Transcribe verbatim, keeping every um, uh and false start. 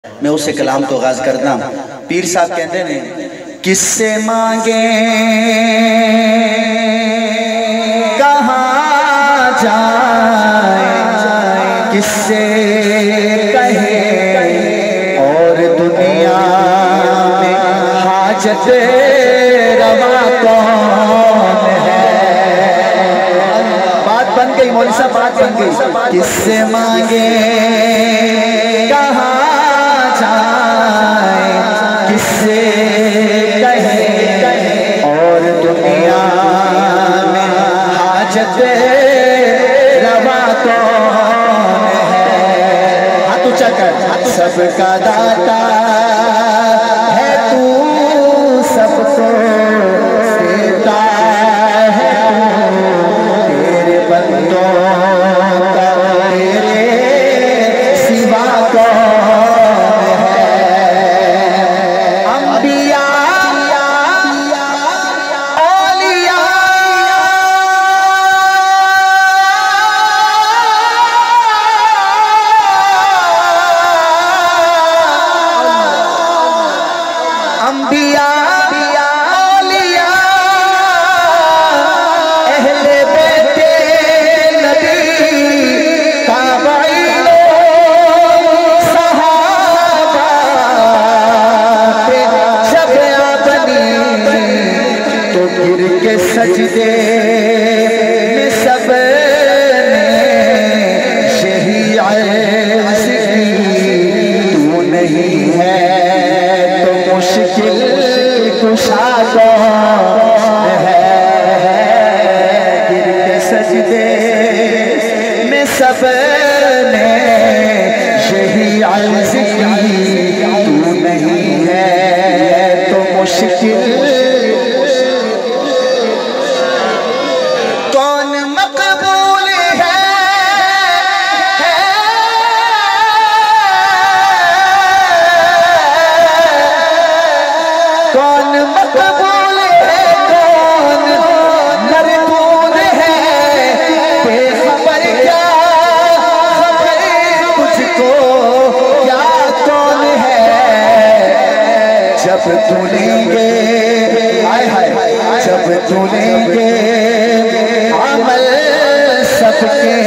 मैं उससे कलाम तो आगाज करदा। पीर साहब कहते ने किससे मांगे कहाँ जाए, किससे कहे और दुनिया में हाजत रवा कौन है। बात बन गई मौलवी साहब, बात बन गई। किससे मांगे कहाँ जाए, किससे कहे और दुनिया में हाजत रवा कौन है। हाथ ऊंचा कर। सबका दाता है तू, सबको देता है तू, तेरे बंदों का तेरे सिवा कौन है। अंबिया औलिया अंबिया औलिया अहले बैते नबी ताबईनो सहाबा पे जब बनी तो गिर के सजदे में सब ने यही अर्ज़ की, तू नहीं है तो मुश्किल कुशा कौन है। गिर के सजदे में सब ने यही अर्ज़ की, तू नहीं है तो मुश्किल कौन मकबूल है। कौन मकबूल है, कौन मरदूद है, बेखबर क्या खबर तुझको क्या कौन है। जब सुनेंगे हाय हाय, जब सुनेंगे अमल सबके